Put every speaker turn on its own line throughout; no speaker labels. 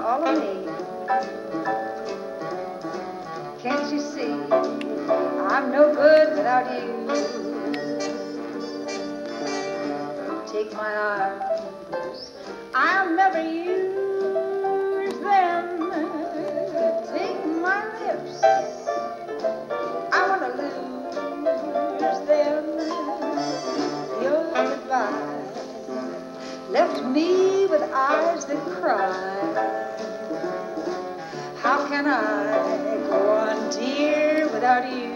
all of me. Can't you see I'm no good without you? Take my arms, I'll never use them. Take my lips, I want to lose them. Your goodbye left me with eyes that cry. How can I go on, dear, without you?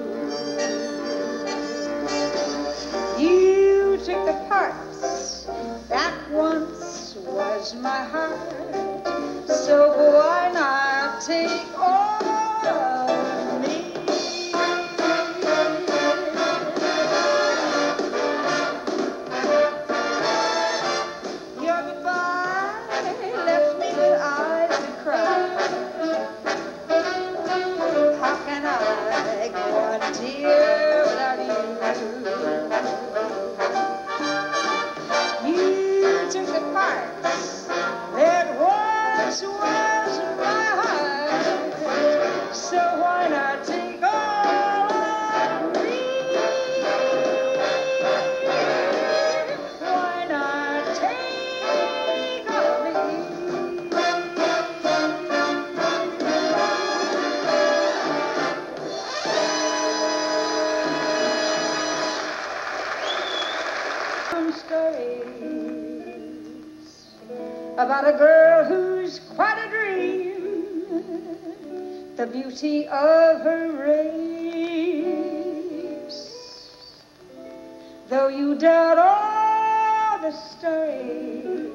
You took the parts that once was my heart, so why not take all of me? Your goodbye left me with eyes that cry. How can I go on, dear, without you? You took the parts that once was my heart, so why not take all of me? Why not take all of me? Some stories about a girl who's quite a dream, the beauty of her race. Though you doubt all the stories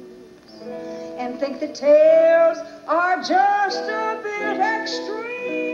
and think the tales are just a bit extreme,